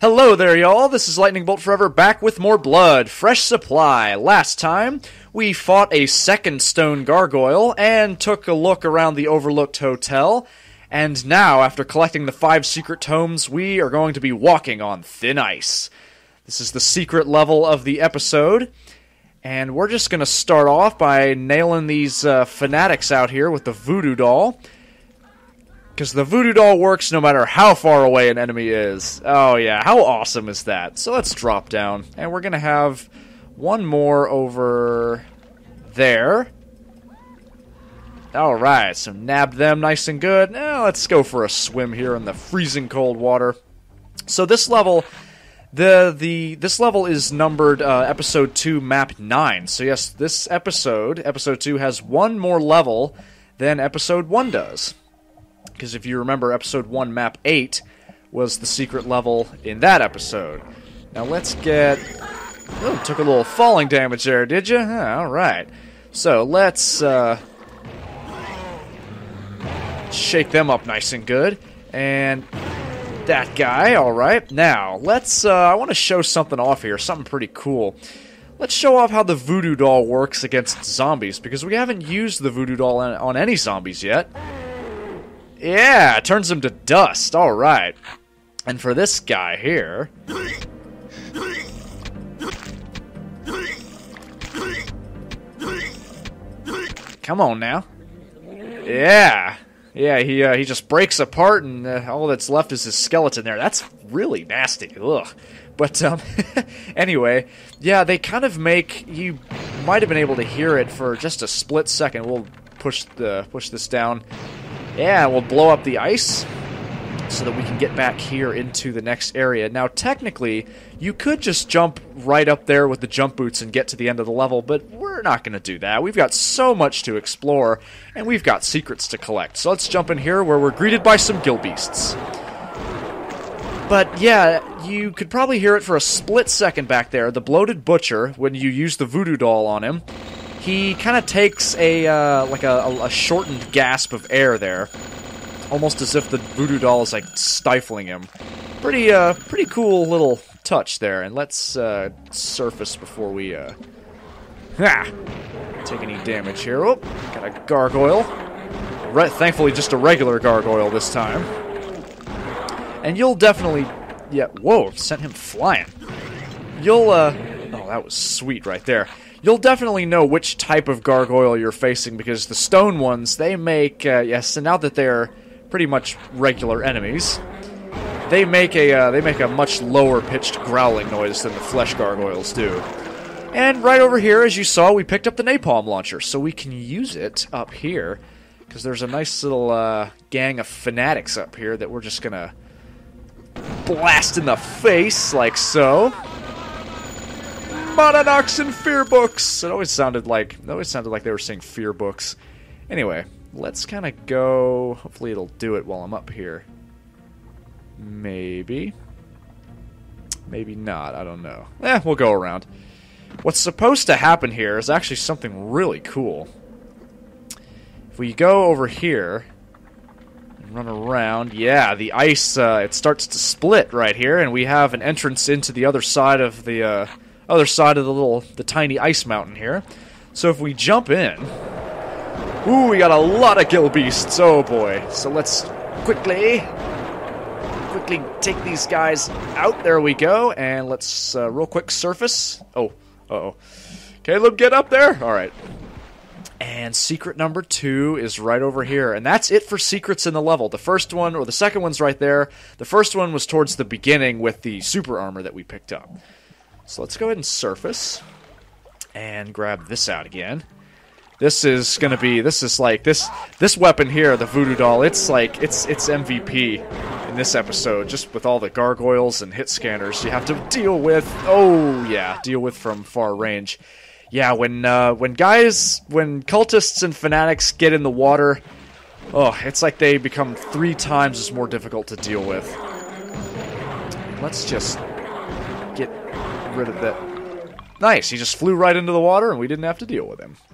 Hello there, y'all. This is Lightning Bolt Forever back with more blood, fresh supply. Last time, we fought a second stone gargoyle and took a look around the overlooked hotel. And now, after collecting the 5 secret tomes, we are going to be walking on thin ice. This is the secret level of the episode. And we're just going to start off by nailing these fanatics out here with the voodoo doll. Because the voodoo doll works no matter how far away an enemy is. Oh yeah, how awesome is that? So let's drop down. And we're going to have one more over there. Alright, so nab them nice and good. Now let's go for a swim here in the freezing cold water. So this level, this level is numbered Episode 2, Map 9. So yes, this Episode 2, has one more level than Episode 1 does. Because if you remember, Episode 1, Map 8 was the secret level in that episode. Now let's get... Oh, took a little falling damage there, did you? Alright. So let's shake them up nice and good. And that guy, alright. Now, let's... I want to show something off here, something pretty cool. Let's show off how the voodoo doll works against zombies, because we haven't used the voodoo doll on any zombies yet. Yeah, it turns them to dust. All right. And for this guy here... Come on now. Yeah. Yeah, he just breaks apart and all that's left is his skeleton there. That's really nasty. Ugh. But, anyway, yeah, they kind of make... You might have been able to hear it for just a split second. We'll push this down. Yeah, we'll blow up the ice so that we can get back here into the next area. Now, technically, you could just jump right up there with the jump boots and get to the end of the level, but we're not going to do that. We've got so much to explore, and we've got secrets to collect. So let's jump in here where we're greeted by some gilbeasts. But, yeah, you could probably hear it for a split second back there. The bloated butcher, when you use the voodoo doll on him, he kind of takes a shortened gasp of air there, almost as if the voodoo doll is like stifling him. Pretty cool little touch there. And let's surface before we take any damage here. Oh, got a gargoyle. Thankfully, just a regular gargoyle this time. And you'll definitely, yeah. Whoa, sent him flying. You'll oh, that was sweet right there. You'll definitely know which type of gargoyle you're facing, because the stone ones, they make, yes, and now that they're pretty much regular enemies, they make a much lower-pitched growling noise than the flesh gargoyles do. And right over here, as you saw, we picked up the napalm launcher, so we can use it up here, because there's a nice little gang of fanatics up here that we're just gonna blast in the face, like so. Mononox and fear books. It always sounded like they were saying fear books. Anyway, let's kind of go. Hopefully, it'll do it while I'm up here. Maybe not. I don't know. We'll go around. What's supposed to happen here is actually something really cool. If we go over here and run around, yeah, the ice it starts to split right here, and we have an entrance into the other side of the. Other side of the tiny ice mountain here. So if we jump in, ooh, we got a lot of gilbeasts. Oh boy! So let's quickly take these guys out. There we go, and let's real quick surface. Oh, Caleb, get up there. All right. And secret number 2 is right over here, and that's it for secrets in the level. The first one, or the second one's right there. The first one was towards the beginning with the super armor that we picked up. So let's go ahead and surface and grab this out again. This is like this weapon here, the voodoo doll. It's like it's MVP in this episode, just with all the gargoyles and hit scanners you have to deal with. Oh yeah, deal with from far range. Yeah, when cultists and fanatics get in the water, oh, it's like they become 3 times as more difficult to deal with. Let's just get rid of that. Nice, he just flew right into the water and we didn't have to deal with him.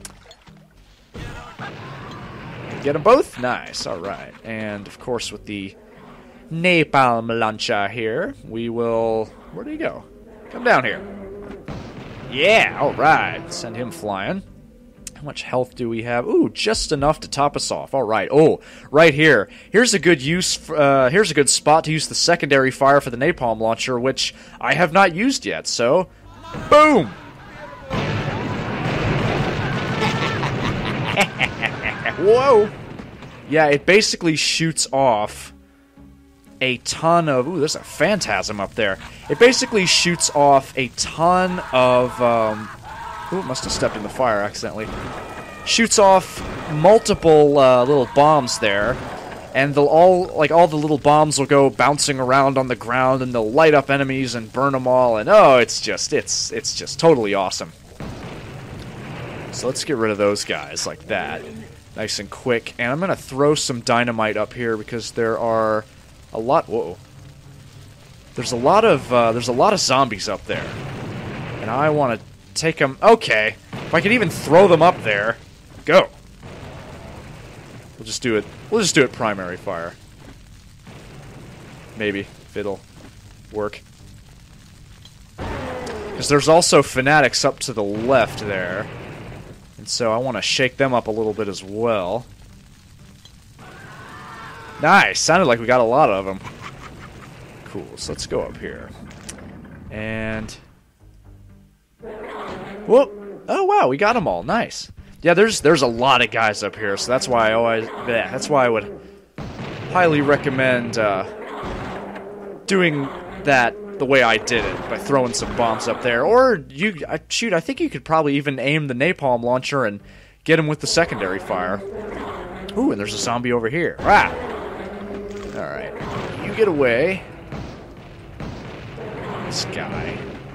Get them both? Nice, alright. And of course with the napalm launcher here. We will... Where did he go? Come down here. Yeah, alright. Send him flying. How much health do we have? Ooh, just enough to top us off. Alright. Oh, right here. Here's a good here's a good spot to use the secondary fire for the napalm launcher, which I have not used yet, so... Boom! Whoa! Yeah, it basically shoots off a ton of... Ooh, there's a phantasm up there. It basically shoots off a ton of... Ooh, must have stepped in the fire accidentally. Shoots off multiple little bombs there. And they'll all the little bombs will go bouncing around on the ground, and they'll light up enemies and burn them all. And oh, it's just totally awesome. So let's get rid of those guys like that. Nice and quick. And I'm going to throw some dynamite up here because there are a lot... Whoa. There's a lot of zombies up there. And I want to take them... Okay. If I could even throw them up there. Go. We'll just do it primary fire. Maybe. If it'll work. Because there's also fanatics up to the left there. And so I want to shake them up a little bit as well. Nice! Sounded like we got a lot of them. Cool, so let's go up here. And... Whoop! Oh wow, we got them all. Nice. Yeah, there's a lot of guys up here, so that's why I would highly recommend doing that the way I did it, by throwing some bombs up there. Or, shoot, I think you could probably even aim the napalm launcher and get him with the secondary fire. Ooh, and there's a zombie over here. Ah! Alright, you get away. This guy.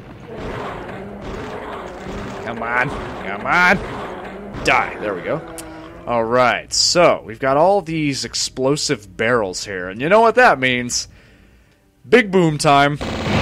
Come on, come on! Die, there we go. Alright, so, we've got all these explosive barrels here, and you know what that means. Big boom time.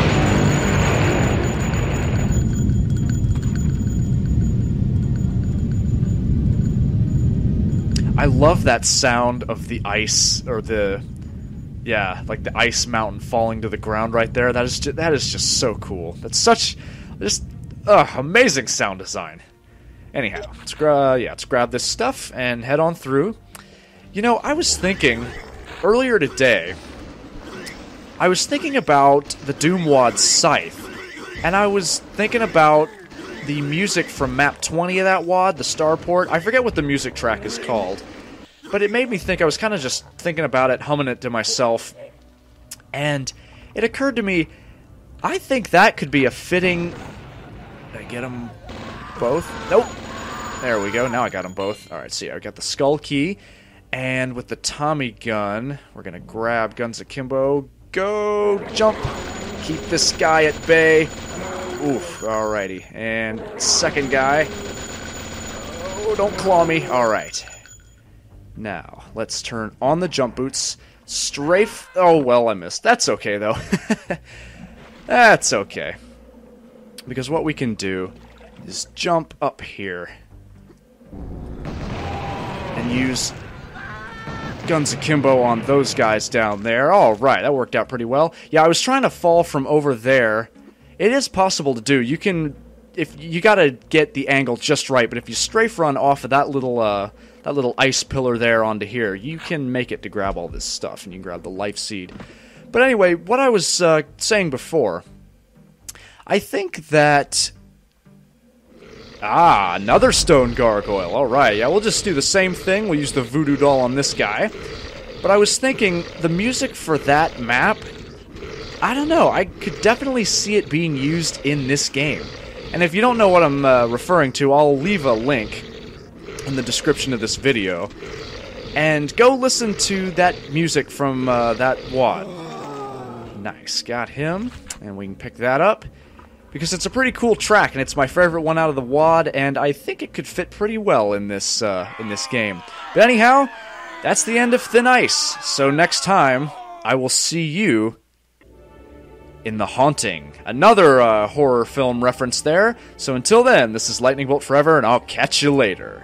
I love that sound of the ice, or the... Yeah, like the ice mountain falling to the ground right there. That is just so cool. That's such... Just... amazing sound design. Anyhow, let's grab this stuff and head on through. You know, I was thinking... Earlier today... I was thinking about the Doomwad Scythe. And I was thinking about the music from map 20 of that WAD, the starport. I forget what the music track is called. But it made me think, I was kind of just thinking about it, humming it to myself. And it occurred to me, I think that could be a fitting... Did I get them both? Nope. There we go, now I got them both. Alright, see, I got the skull key. And with the Tommy gun, we're going to grab Guns Akimbo. Go! Jump! Keep this guy at bay. Oof, alrighty. And second guy. Oh, don't claw me. Alright. Now, let's turn on the jump boots. Strafe... Oh, well, I missed. That's okay, though. That's okay. Because what we can do is jump up here. And use... Guns Akimbo on those guys down there. Alright, that worked out pretty well. Yeah, I was trying to fall from over there. It is possible to do. You can... If you gotta get the angle just right, but if you strafe run off of that little ice pillar there onto here, you can make it to grab all this stuff, and you can grab the life seed. But anyway, what I was saying before, I think that... Ah, another stone gargoyle. Alright, yeah, we'll just do the same thing. We'll use the voodoo doll on this guy. But I was thinking, the music for that map, I don't know, I could definitely see it being used in this game. And if you don't know what I'm referring to, I'll leave a link in the description of this video. And go listen to that music from that WAD. Nice, got him. And we can pick that up. Because it's a pretty cool track, and it's my favorite one out of the WAD, and I think it could fit pretty well in this game. But anyhow, that's the end of Thin Ice. So next time, I will see you in The Haunting. Another horror film reference there. So until then, this is Lightning Bolt Forever, and I'll catch you later.